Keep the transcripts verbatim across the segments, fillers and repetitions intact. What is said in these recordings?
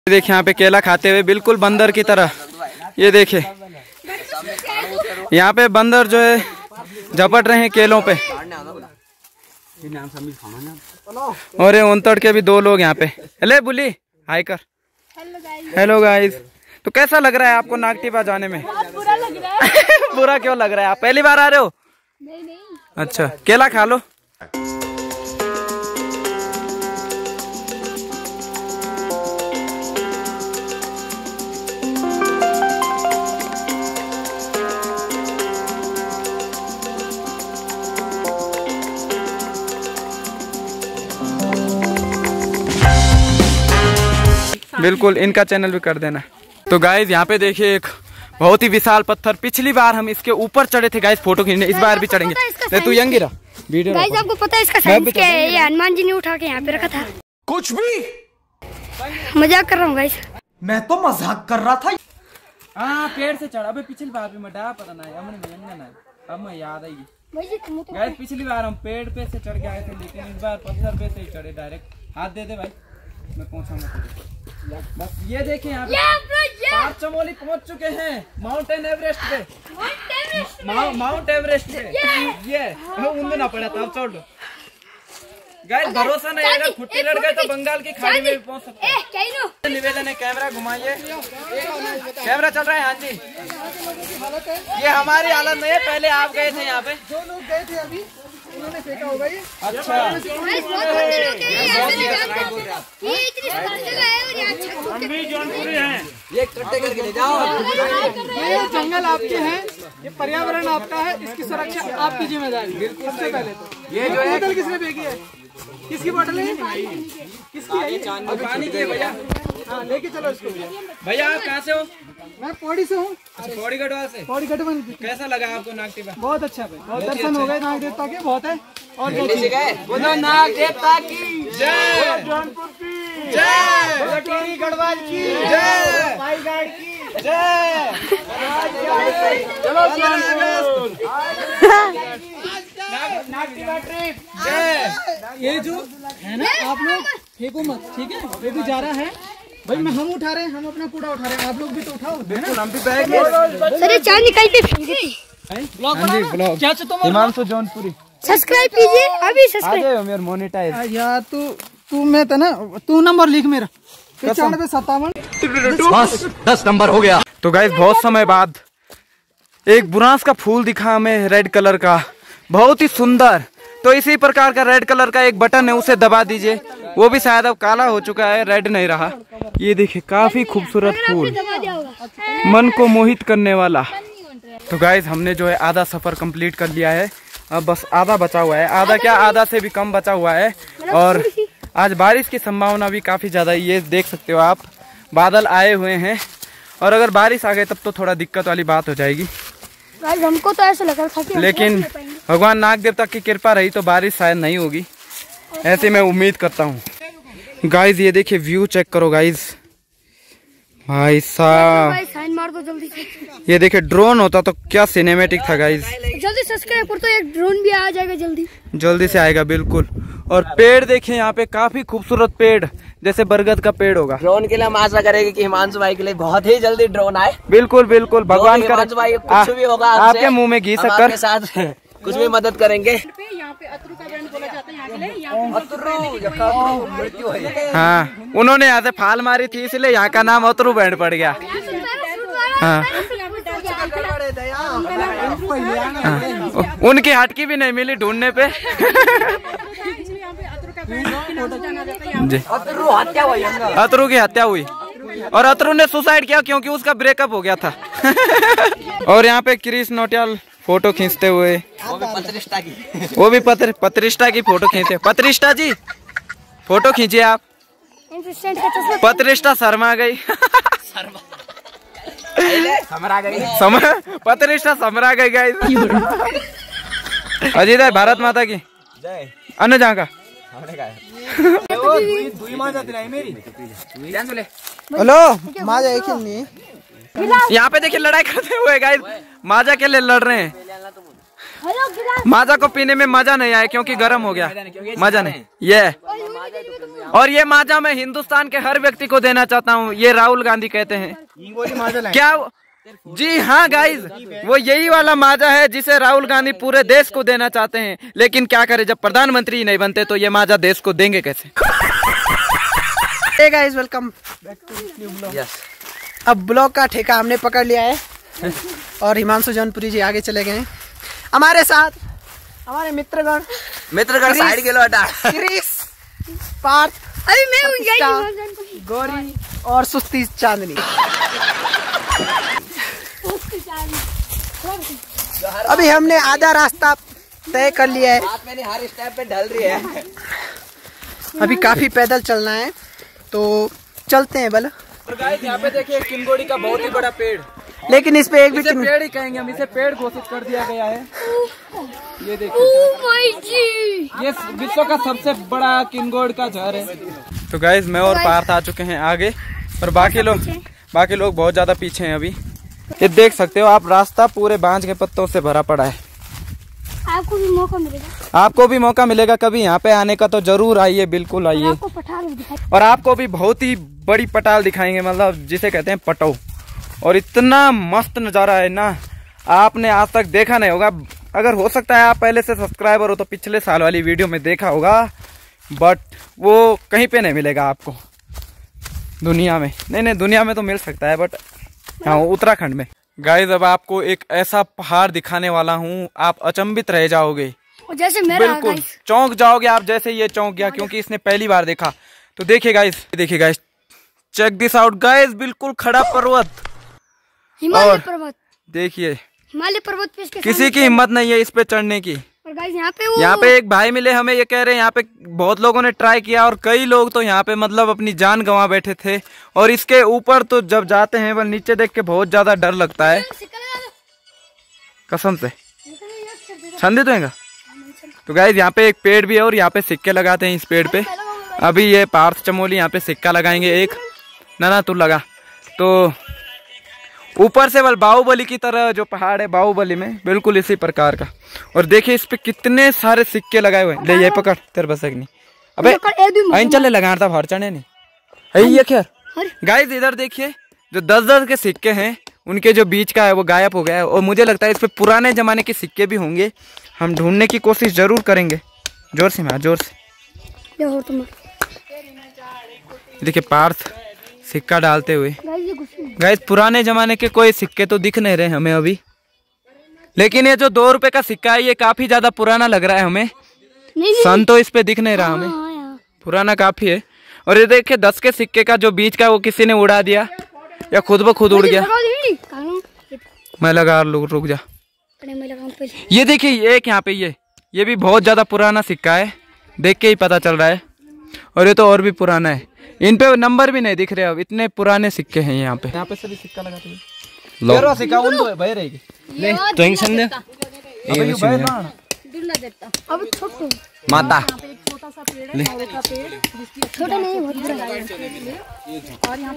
देखिए यहाँ पे केला खाते हुए बिल्कुल बंदर की तरह। ये देखिए यहाँ पे बंदर जो है झपट रहे हैं केलों पे। और ये उनतड़ के भी दो लोग यहाँ पे। हेले बुली हाय कर। Hello guys. तो कैसा लग रहा है आपको नागटिबा जाने में? बुरा लग रहा है। बुरा क्यों लग रहा है? आप पहली बार आ रहे हो? नहीं नहीं। अच्छा केला खा लो। बिल्कुल इनका चैनल भी कर देना। तो गाइज यहाँ पे देखिए एक बहुत ही विशाल पत्थर। पिछली बार हम इसके ऊपर चढ़े थे गाइज फोटो खींचने, इस बार भी चढ़ेंगे। नहीं तू यंग गिरा वीडियो। गाइज आपको पता है इसका साइंस क्या है? ये हनुमान जी ने उठा के यहाँ पे रखा था। कुछ भी मजाक कर रहा हूँ गाइज। मैं तो मजाक कर रहा था। हाँ पेड़ से चढ़ा। अबे पिछली बार भी मटा पता नहीं अब मैं याद आएगी गाइज। पिछली बार हम पेड़ पे से चढ़ के आए थे, लेकिन इस बार पत्थर पे से ही चढ़े डायरेक्ट। हाथ दे दे भाई मैं पहुंचाऊंगा। बस ये देखिए यहाँ पे पांच चमोली पहुंच चुके हैं माउंटेन एवरेस्ट पे। माउंट एवरेस्ट पे ये उनमें ना पड़ा था। अब छोड़ दो गाइस, भरोसा नहीं अगर खुट्टी लड़ गए तो बंगाल की खाड़ी में भी पहुंच सकते हैं। निवेदन है कैमरा घुमाइए। कैमरा चल रहा है। हाँ जी ये हमारी हालत नहीं है। पहले आप गए थे यहाँ पे, दो लोग गए थे अभी, उन्होंने फेंका होगा ये। अच्छा हम भी जौनपुरी हैं। ये ट्रट्टे करके ले जाओ। ये जंगल आपके हैं, ये पर्यावरण आपका है, इसकी सुरक्षा आपकी जिम्मेदारी। सबसे पहले तो ये जो बोतल किसने फेंकी है? किसकी बोतल है? किसकी है? पानी की भैया। हाँ लेके चलो इसको। भैया आप कहाँ से हो? मैं पौड़ी से हूँ। पौड़ी गढ़वाल से। पौड़ी गढ़वाल। कैसा लगा आपको नागटिबा? बहुत अच्छा है, बहुत दर्शन हो गए नाग देवता के। बहुत है और बोलो नाग देवता की जय, जौनपुर की जय, टिहरी गढ़वाल की जय, भाईगाड़ की जय। चलो जौनपुर। नागटिबा ट्रिप जय। ये जो है ना आप लोग फेंको मत, ठीक है? ये भी जा रहा है भाई। मैं हम उठा रहे हैं, हम अपना कूड़ा उठा रहे हैं, आप लोग भी तो उठाओ। बिल्कुल हम भी बैग। सर चाय निकाल के फेंक दी। ब्लॉग क्या तुम हिमांशु जौनपुरी सब्सक्राइब कीजिए अभी। आ सब्सक्राइब जाओ मेरे मोनेटाइज। यार तू तू मैं था ना, तू नंबर लिख मेरा पचानवे सत्तावन बस दस नंबर हो गया। तो गाइस बहुत समय बाद एक बुरांस का फूल दिखा हमें रेड कलर का, बहुत ही सुंदर। तो इसी प्रकार का रेड कलर का एक बटन है, उसे दबा दीजिए। वो भी शायद अब काला हो चुका है, रेड नहीं रहा। ये देखिए काफी खूबसूरत फूल, मन को मोहित करने वाला। तो गाइस हमने जो है आधा सफर कंप्लीट कर लिया है, अब बस आधा बचा हुआ है। आधा क्या आधा से भी कम बचा हुआ है। और आज बारिश की संभावना भी काफी ज्यादा है। ये देख सकते हो आप, बादल आए हुए हैं। और अगर बारिश आ गई तब तो थोड़ा दिक्कत वाली बात हो जाएगी। हमको तो ऐसा लग रहा था कि लेकिन भगवान नाग देवता की कृपा रही तो बारिश शायद नहीं होगी, ऐसे मैं उम्मीद करता हूँ। गाइज ये देखिए व्यू चेक करो गाइज, भाई साहब मार दो जल्दी से। ये देखिए ड्रोन होता तो क्या सिनेमेटिक था गाइज। जल्दी सब्सक्राइब कर तो एक ड्रोन भी आ जाएगा जल्दी जल्दी से आएगा बिल्कुल। और पेड़ देखिए यहाँ पे काफी खूबसूरत पेड़, जैसे बरगद का पेड़ होगा। ड्रोन के लिए हम आशा करेंगे कि हिमांशु भाई के लिए बहुत ही जल्दी ड्रोन आए। बिल्कुल बिल्कुल भगवान का हिमांशु भाई कुछ भी होगा आपके मुंह में घी शक्कर साथ कुछ भी मदद करेंगे। यहाँ पे अतरू का बैंड बोला जाता है यहाँ के लिए। हाँ उन्होंने यहाँ से फाल मारी थी इसलिए यहाँ का नाम अतरू बैंड पड़ गया। हाँ, हाँ। उनकी हटकी भी नहीं मिली ढूंढने पे। अतरू हत्या हुई। अतरू की हत्या हुई और अतरू ने सुसाइड किया क्योंकि उसका ब्रेकअप हो गया था। और यहाँ पे क्रिश नोटियाल फोटो खींचते हुए, वो भी पत्रिष्ठा की वो भी पत्र पत्रिष्ठा की फोटो खींचते। पत्रिष्ठा जी फोटो खींचिए आप। पत्रिष्ठा शर्मा गई। समरा गई सम पत्रिष्ठा समरा गई गाइस। अजीत है भारत माता की जय। अन्य जहाँ का हेलो माजा एक खेलनी। यहाँ पे देखिए लड़ाई करते हुए गाइस, माजा के लिए लड़ रहे हैं। माजा को पीने में मजा नहीं आया क्योंकि गर्म हो गया। मजा नहीं ये और ये माजा मैं हिंदुस्तान के हर व्यक्ति को देना चाहता हूँ। ये राहुल गांधी कहते हैं क्या? जी हाँ गाइज, वो यही वाला माजा है जिसे राहुल गांधी पूरे देश को देना चाहते हैं। लेकिन क्या करें, जब प्रधानमंत्री नहीं बनते तो ये माजा देश को देंगे कैसे? Hey guys, welcome back to new blog. Yes, अब ब्लॉग का ठेका हमने पकड़ लिया है और हिमांशु जौनपुरी जी आगे चले गए। हमारे साथ हमारे मित्रगण मित्रगण साइड के लो हटा। क्रिस, पार्थ, अभी मैं हूँ गाइस, गौरी और सुस्ती चांदनी। अभी हमने आधा रास्ता तय कर लिया है। मैंने हर स्टेप पे ढल रही है। अभी काफी पैदल चलना है तो चलते हैं बल। और गाइस यहाँ पे देखिए किंगोड़ी का बहुत ही बड़ा पेड़, लेकिन इस पे एक भी इसे पेड़ ही कहेंगे हम, इसे पेड़ घोषित कर दिया गया है। ये देखिए, ये विश्व का सबसे बड़ा किंगोड़ का झाड़ है। तो गाइस मैं और पार्थ आ चुके हैं आगे और बाकी लोग बाकी लोग बहुत ज्यादा पीछे हैं। अभी ये देख सकते हो आप, रास्ता पूरे बांज के पत्तों से भरा पड़ा है। आपको भी मौका मिलेगा आपको भी मौका मिलेगा कभी यहाँ पे आने का, तो जरूर आइए, बिल्कुल आइए। आपको पठार भी दिखाई, और आपको भी बहुत ही बड़ी पटाल दिखाएंगे, मतलब जिसे कहते हैं पटो। और इतना मस्त नज़ारा है ना, आपने आज तक देखा नहीं होगा। अगर हो सकता है आप पहले से सब्सक्राइबर हो तो पिछले साल वाली वीडियो में देखा होगा, बट वो कहीं पे नहीं मिलेगा आपको दुनिया में। नहीं नहीं, दुनिया में तो मिल सकता है, बट हाँ उत्तराखंड में। गाइस अब आपको एक ऐसा पहाड़ दिखाने वाला हूँ, आप अचंभित रह जाओगे, जैसे मेरा बिल्कुल चौंक जाओगे आप, जैसे ये चौंक गया क्योंकि इसने पहली बार देखा। तो देखिए गाइस, देखिए guys, check this out guys, बिल्कुल खड़ा पर्वत, हिमालय पर्वत। देखिए हिमालय पर्वत पे इसके किसी की हिम्मत नहीं है इस पे चढ़ने की। और गाइस यहाँ पे वो यहाँ पे एक भाई मिले हमें, ये कह रहे हैं यहाँ पे बहुत लोगों ने ट्राई किया और कई लोग तो यहाँ पे मतलब अपनी जान गंवा बैठे थे। और इसके ऊपर तो जब जाते हैं वह नीचे देख के बहुत ज्यादा डर लगता है, कसम से। छंदे तो हैगा। तो गाइस यहाँ पे एक पेड़ भी है और यहाँ पे सिक्के लगाते हैं इस पेड़ पे। अभी ये पार्थ चमोली यहाँ पे सिक्का लगाएंगे एक, ना ना तू लगा। तो ऊपर से बल बाहुबली की तरह जो पहाड़ है बाहुबली में, बिल्कुल इसी प्रकार का। और देखिए इस पे कितने सारे सिक्के लगाए हुए हैं। ले ये पकड़, तेरे बस नहीं। अबे आइन चले लगा था भार चढ़ने नहीं है ये खैर। गाइस इधर देखिए, जो दस दस के सिक्के हैं उनके जो बीच का है वो गायब हो गया है। और मुझे लगता है इस पे पुराने जमाने के सिक्के भी होंगे, हम ढूंढने की कोशिश जरूर करेंगे। जोर से मार, जोर से। देखिए पार्थ सिक्का डालते हुए। गाइस पुराने जमाने के कोई सिक्के तो दिख नहीं रहे हमें अभी, लेकिन ये जो दो रुपए का सिक्का है ये काफी ज्यादा पुराना लग रहा है हमें। नहीं, सन तो इस पे दिख नहीं रहा हमें, पुराना काफी है। और ये देखिए दस के सिक्के का जो बीच का वो किसी ने उड़ा दिया या खुद ब खुद उड़ गया। मैं लगा, रुक जा। ये देखिए एक यहाँ पे ये ये भी बहुत ज्यादा पुराना सिक्का है, देख के ही पता चल रहा है। और ये तो और भी पुराना है, इन पे नंबर भी नहीं दिख रहे, अब इतने पुराने सिक्के हैं यहाँ पे। यहाँ पे सभी सिक्का लगाते हैं। लो सिक्का उन दो भाई रहेगी। ले टेंशन दे अब छोटू माता छोटा सा पेड़ है, का पेड़ छोटा नहीं बहुत बड़ा है। और यहाँ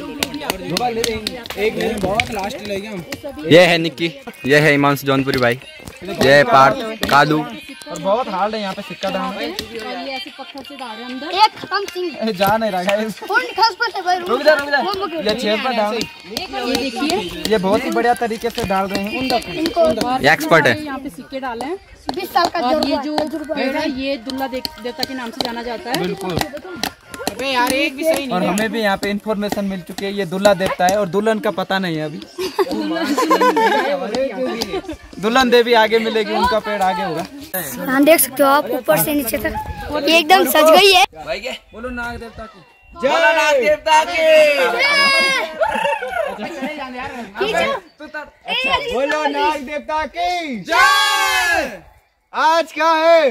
पे एक मिनट बहुत लास्ट ले गए हम। ये है निक्की, ये है हिमांशु जौनपुरी भाई, ये है पार्थ कादू। और बहुत हार्ड है यहाँ पे सिक्का डालना। ऐसे पत्थर से डाल रहे अंदर। एक खत्म सिंह जा नहीं रहा है। रुक जा रुक जा, ये छेद पर डाल। ये देखिए, ये बहुत ही बढ़िया तरीके से डाल रहे हैं, ये एक्सपर्ट है। यहाँ पे सिक्के डाले हैं। बीस साल का और ये जो पेड़ है ये दुल्ला देवता के नाम से जाना जाता है। बिल्कुल। अबे यार एक भी सही और हमें भी यहाँ पे इन्फॉर्मेशन मिल चुकी है, ये दूल्हा देवता है और दुल्हन का पता नहीं है अभी। दुल्हन देवी आगे मिलेगी, उनका पेड़ आगे होगा। हाँ देख सकते हो आप ऊपर से नीचे तक ये एकदम सज गई है। बोलो नाग देवता की जय, नाग देवता की। बोलो नाग देवता की जय। आज क्या है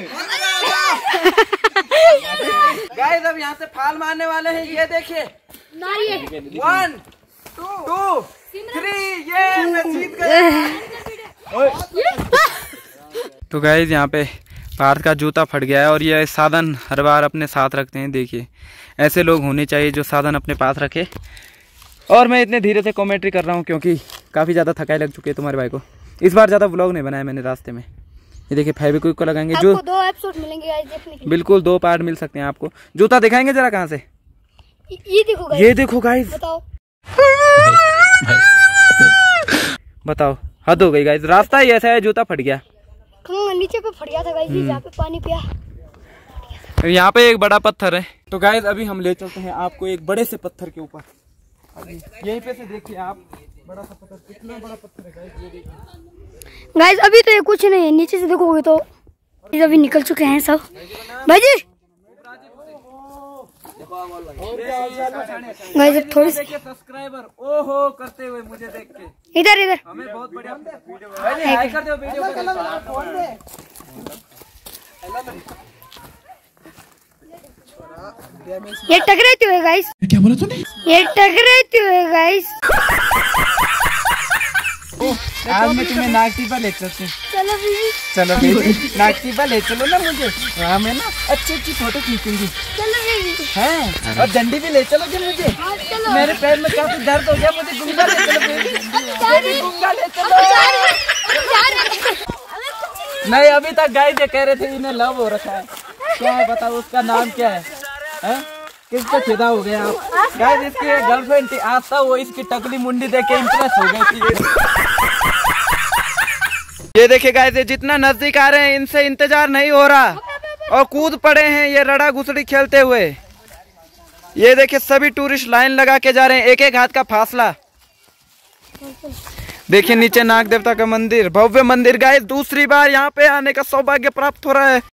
गाइस, अब यहाँ से फाल मारने वाले हैं। ये देखिए, वन टू थ्री, ये मैं जीत गया। तो गाइस यहाँ पे पार्थ का जूता फट गया है और ये साधन हर बार अपने साथ रखते हैं। देखिए ऐसे लोग होने चाहिए जो साधन अपने पास रखे। और मैं इतने धीरे से कमेंट्री कर रहा हूँ क्योंकि काफ़ी ज़्यादा थकाई लग चुकी है तुम्हारे भाई को। इस बार ज़्यादा व्लॉग नहीं बनाया मैंने रास्ते में, ये देखिए फेविक्विक को लगाएंगे आपको जो दो एपिसोड मिलेंगे गाइस देखने के लिए। बिल्कुल दो पार्ट मिल सकते हैं आपको। जूता दिखाएंगे जरा कहाँ से? ये देखो गाइस, ये देखो गाइस, बताओ बताओ हद हो गई गाइस। रास्ता ही ऐसा है, जूता फट गया। हाँ, नीचे पे फट गया था गाइस, जहाँ पे पानी पिया। यहाँ पे एक बड़ा पत्थर है। तो गाइस अभी हम ले चलते हैं आपको एक बड़े से पत्थर के ऊपर। यहीं पे से देखिए आप, बड़ा सा पत्थर, कितना बड़ा पत्थर है गाइस, ये देखिए। गाइस अभी तो ये कुछ नहीं है, नीचे से देखोगे तो अभी निकल चुके हैं सब। भाई जी गाइस थोड़ी देखिए सब्सक्राइबर ओहो करते हुए मुझे देख के, इधर इधर हमें बहुत बढ़िया वीडियो लाइक कर दो वीडियो को। ये टकराती हुए गाइस, क्या बोला तूने? ये टकराती हुए गाइस। आज मैं तुम्हें नागटिपा ले चलती हूँ। चलो बीबी, चलो बेबी नागटिपा ले चलो ना मुझे, वहाँ मैं ना अच्छी अच्छी फोटो खींचूंगी चलो बीबी। हैं, और डंडी भी ले चलोगे मुझे। हाँ, चलो। मेरे पैर में काफी दर्द हो गया, मुझे गुंगा ले चलो बेबी, बेबी गुंगा ले चलो। नहीं अभी तक गाइस ये कह रहे थे इन्हें लव हो रखा है, क्या है बताओ उसका नाम क्या है, है? किस पे फिदा हो गया आप? गाइस इसकी गर्लफ्रेंड थी आस्था, वो इसकी टकली मुंडी देख के इम्प्रेस हो गई थी। ये देखिए गाइस ये जितना नजदीक आ रहे हैं इनसे इंतजार नहीं हो रहा और कूद पड़े हैं ये रड़ा घुसड़ी खेलते हुए। ये देखिए सभी टूरिस्ट लाइन लगा के जा रहे हैं, एक एक हाथ का फासला। देखिए नीचे नाग देवता का मंदिर, भव्य मंदिर गाइस, दूसरी बार यहाँ पे आने का सौभाग्य प्राप्त हो रहा है।